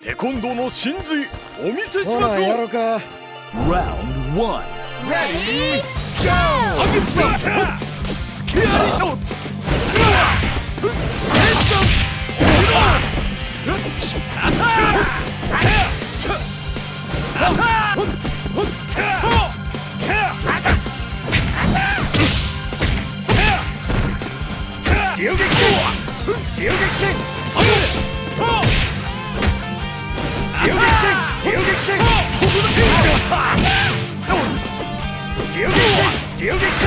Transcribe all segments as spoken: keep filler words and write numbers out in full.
テコンドーの真髄お見せしましょう。 ほらやろうか。 ラウンドワン。レディーゴー。ハゲツだ。スケアリト。ヘッド。アタック。アタック。流撃戦。流撃戦。流撃戦。流撃戦。流撃戦。流撃戦。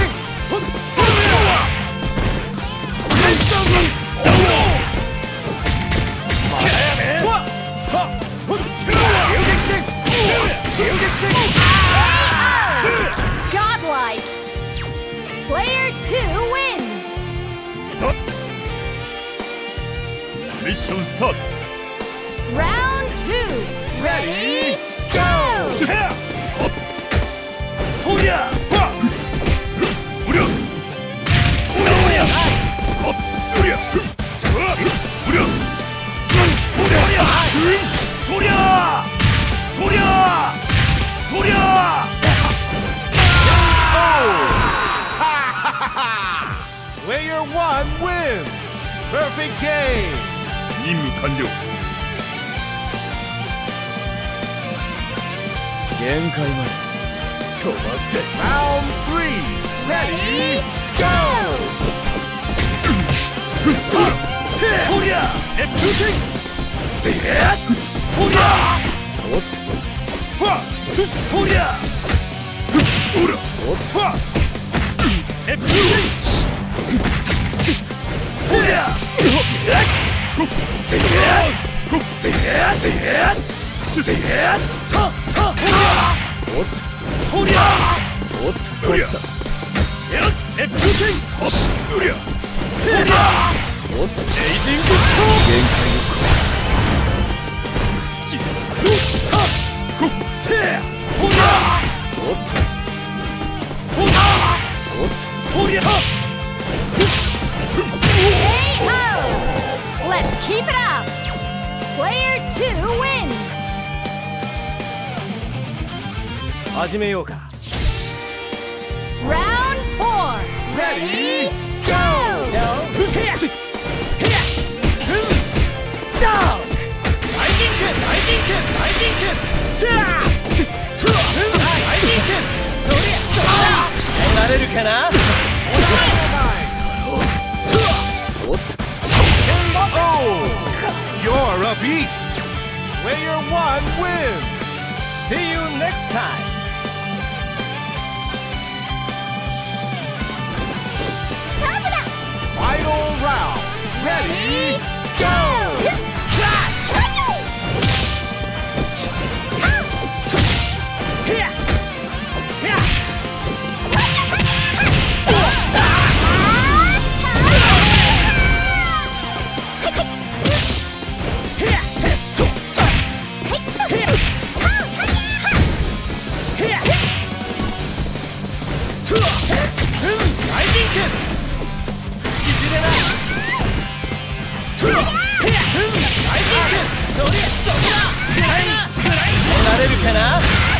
Godlike. Player two wins. ミッションスタート。 Round two. Ready, go. とりゃ。おりゃ。おりゃ。おりゃ。おりゃ。おりゃ。とりゃ。とりゃ。とりゃ。 Player one wins. Perfect game. 任務完了。限界まで飛ばせ。 Round three. Ready, go. とりゃ。熱風剣。ぜえ。とりゃ。おっと。とりゃ。おら。おっと。熱風剣。とりゃ。ぜえ。ぜえ。ぜえ。ぜえ。た。た。おっと。とりゃ。おっと。こいつだ。やっ。熱風剣。よし。うりゃ。とりゃ。おっと。エイジングストーン。限界の声。し。た。こ。て。とりゃ。おっと。とりゃ。おっと。とりゃ。 K O. Let's keep it up. Player two wins. 始めようか。 Round four. Ready, go. Down. 大人剣。大人剣。大人剣。じゃあ。大人剣。そりゃ。そりゃ。耐えられるかな。おっと。 You're a beast. Player one wins. See you next time. Final round. Ready, go. Slash. Here. Here. Ready, なれるかな。